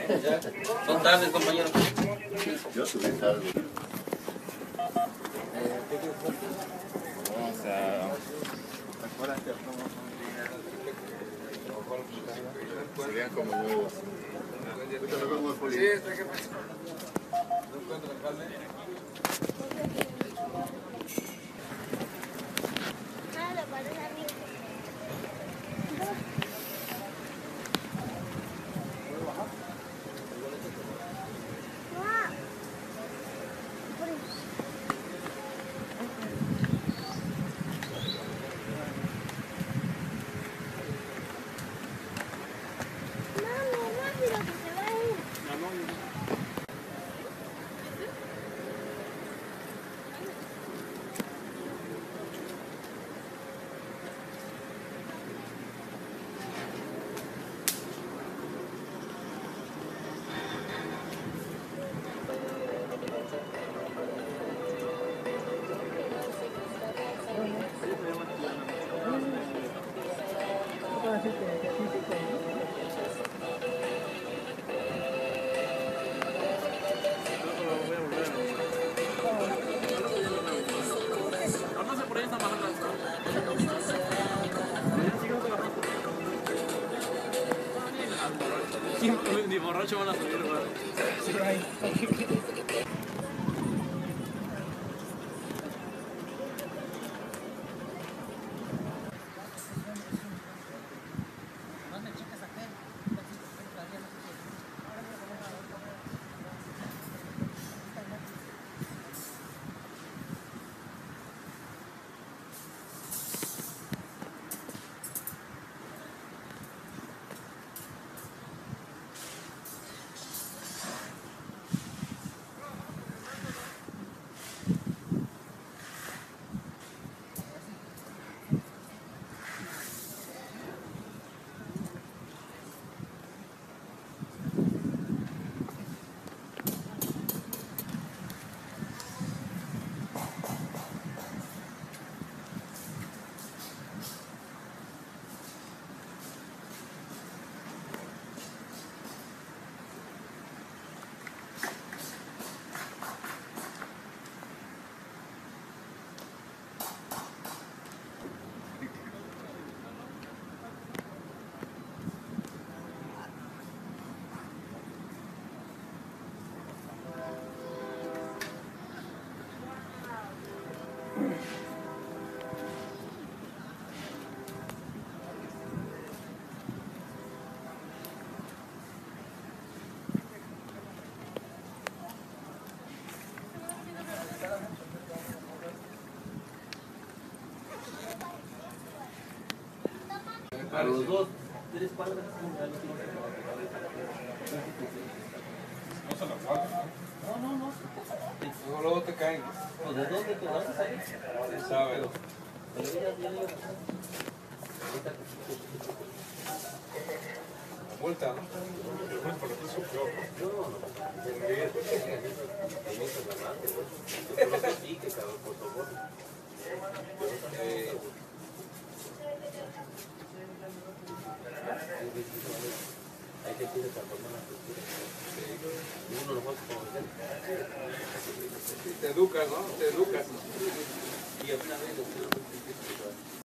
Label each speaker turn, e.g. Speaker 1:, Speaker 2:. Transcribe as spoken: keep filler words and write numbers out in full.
Speaker 1: Ya, son tardes, compañero.
Speaker 2: Yo subí tarde.
Speaker 1: Vamos a...
Speaker 2: Serían como nuevos. Ahorita nos vemos, Poli.
Speaker 3: Sí, está que pasa. ¿No encuentra alcalde?
Speaker 4: Nada, parece arriba.
Speaker 1: Ni borracho van a subir, a los dos, tres cuadras.
Speaker 3: No se lo pagan,
Speaker 1: No, no, no.
Speaker 3: ¿no? Luego, luego te caen.
Speaker 1: ¿O de dónde te vas a salir?
Speaker 3: ¿Quién sabe?
Speaker 1: Pero ya, ya, ya.
Speaker 3: Multa, ¿no? Eh,
Speaker 1: Hay que tirar esa forma la cultura. Y uno lo puede conocer.
Speaker 3: te educas, ¿no? Te educas.
Speaker 1: Y una vez